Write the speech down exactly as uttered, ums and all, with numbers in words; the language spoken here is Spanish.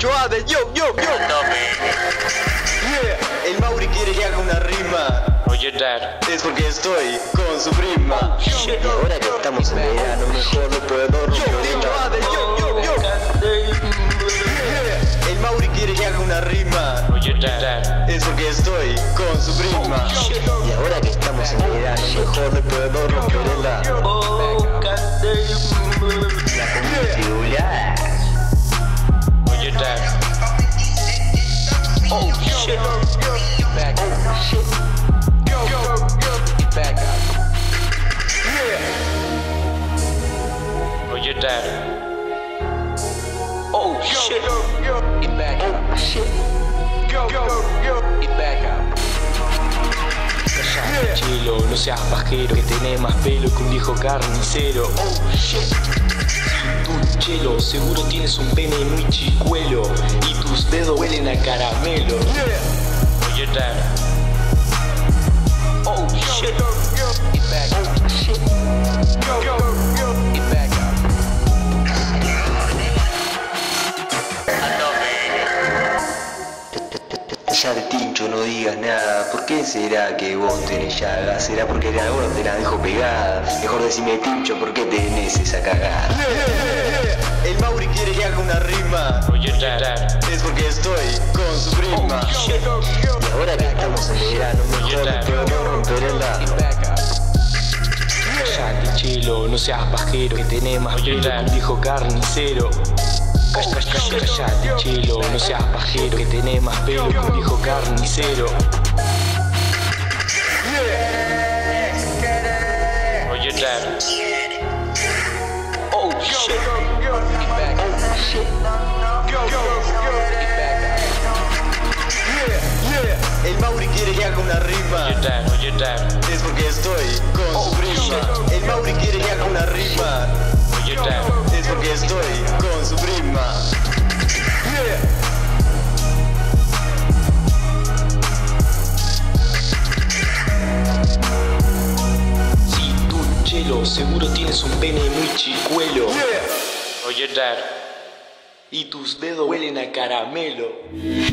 Choade, yo, yo, yo. Yeah, el Mauri quiere que haga una rima. Oye, Dad, es porque estoy con su prima. Y ahora que estamos en verano, mejor no puedo romper el yo, yo, yo. Yeah, el Mauri quiere que haga una rima. oye, Dad, es porque estoy con su prima. Y ahora que estamos en verano, mejor no puedo romper el la. La configurada. oye, Dad, Oh shit. Back up. Oh shit. Get back up. oye, Dad, Oh shit. Get back up. Oh shit. Get back up. callate, chilo, no seas pajero, que tenés más pelo que un viejo carnicero. Oh shit. Tú, chelo, seguro tienes un pene muy chicuelo y tus dedos huelen a caramelo. Oye, Dad, Oh shit. Get back up. Oh shit. Get back up. Ya de tincho, no digas nada. ¿Por qué será que vos tenés llagas? ¿Será porque el alguno te la dejó pegada? Mejor decime, tincho, ¿por qué tenés esa cagada? El Mauri quiere que haga una rima. oye, Dad, es porque estoy con su prima. Y ahora que estamos en verano, mejor no puedo romper el la. Get back up. callate, chilo, no seas pajero, que tenés más pelo que un viejo carnicero. Callate, callate, chilo, no seas pajero, que tenés más pelo que un viejo carnicero. Oye, Dad, Oh shit. Get back up. Oh shit. Get back up. El Mauri quiere que haga una oye, rima. Dad, oye, Dad, es porque estoy con su prima. El Mauri quiere que haga una rima. oye, Dad, es porque estoy con su prima. si tú, chelo, seguro tienes un pene muy chicuelo. Oye, Dad, y tus dedos huelen a caramelo.